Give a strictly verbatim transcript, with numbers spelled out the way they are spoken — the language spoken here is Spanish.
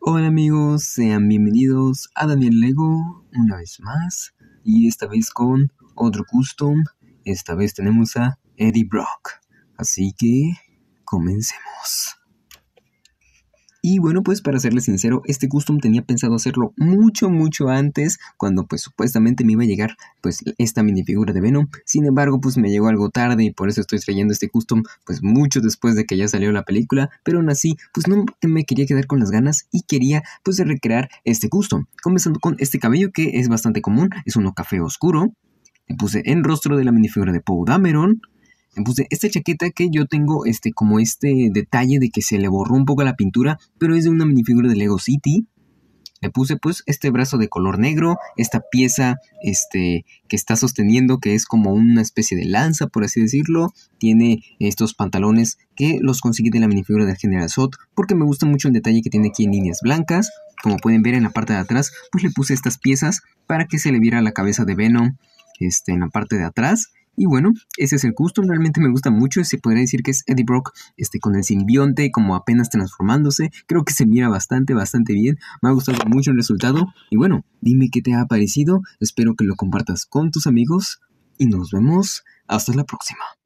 Hola amigos, sean bienvenidos a Daniel Lego una vez más y esta vez con otro custom. Esta vez tenemos a Eddie Brock, así que comencemos. Y bueno, pues para serles sincero, este custom tenía pensado hacerlo mucho, mucho antes, cuando pues supuestamente me iba a llegar pues esta minifigura de Venom. Sin embargo, pues me llegó algo tarde y por eso estoy trayendo este custom pues mucho después de que ya salió la película. Pero aún así, pues no me quería quedar con las ganas y quería pues recrear este custom. Comenzando con este cabello que es bastante común, es uno café oscuro. Le puse el rostro de la minifigura de Poe Dameron. Me puse esta chaqueta que yo tengo este, como este detalle de que se le borró un poco la pintura, pero es de una minifigura de Lego City. Le puse pues este brazo de color negro, esta pieza este, que está sosteniendo, que es como una especie de lanza, por así decirlo. Tiene estos pantalones que los conseguí de la minifigura del General Zod, porque me gusta mucho el detalle que tiene aquí en líneas blancas. Como pueden ver en la parte de atrás, pues le puse estas piezas para que se le viera la cabeza de Venom este, en la parte de atrás. Y bueno, ese es el custom, realmente me gusta mucho. Se podría decir que es Eddie Brock este, con el simbionte como apenas transformándose. Creo que se mira bastante, bastante bien. Me ha gustado mucho el resultado. Y bueno, dime qué te ha parecido. Espero que lo compartas con tus amigos. Y nos vemos hasta la próxima.